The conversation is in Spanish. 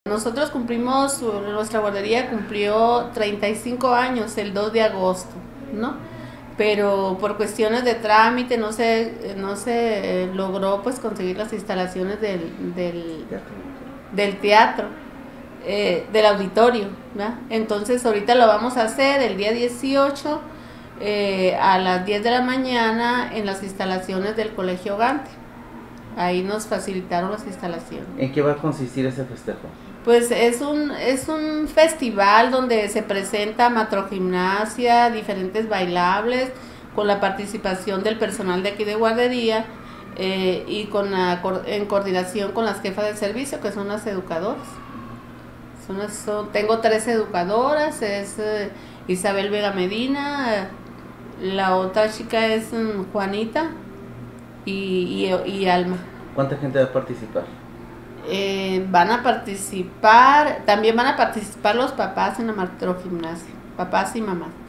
Nosotros cumplimos, nuestra guardería cumplió 35 años el 2 de agosto, ¿no? Pero por cuestiones de trámite no se logró pues conseguir las instalaciones del teatro, del auditorio, ¿verdad? Entonces ahorita lo vamos a hacer el día 18 a las 10 de la mañana en las instalaciones del Colegio Gante. Ahí nos facilitaron las instalaciones. ¿En qué va a consistir ese festejo? Pues es un festival donde se presenta matrogimnasia, diferentes bailables, con la participación del personal de aquí de guardería y en coordinación con las jefas de servicio, que son las educadoras. Tengo 3 educadoras, es Isabel Vega Medina, la otra chica es Juanita y Alma. ¿Cuánta gente va a participar? También van a participar los papás en la matrogimnasia, papás y mamás.